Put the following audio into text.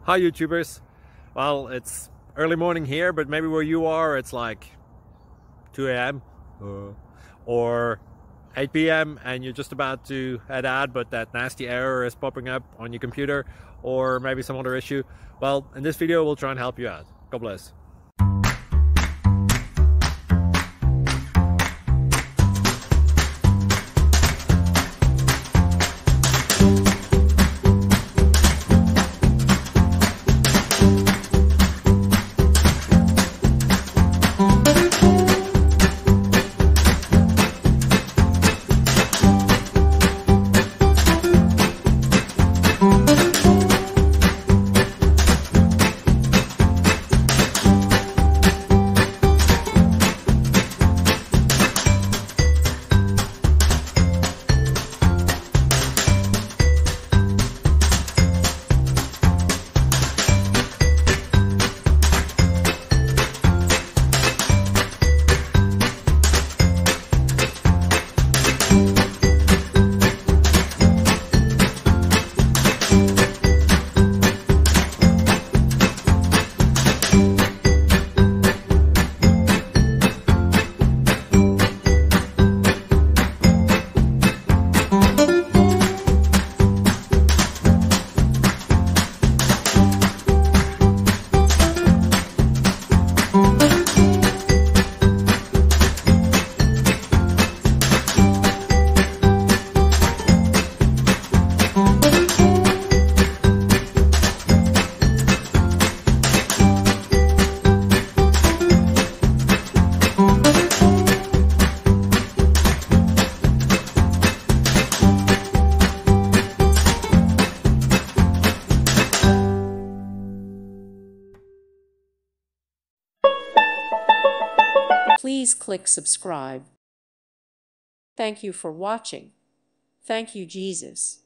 Hi YouTubers. Well, it's early morning here, but maybe where you are it's like 2 a.m. or 8 p.m. and you're just about to head out, but that nasty error is popping up on your computer, or maybe some other issue. Well, in this video we'll try and help you out. God bless. Please click subscribe. Thank you for watching. Thank you, Jesus.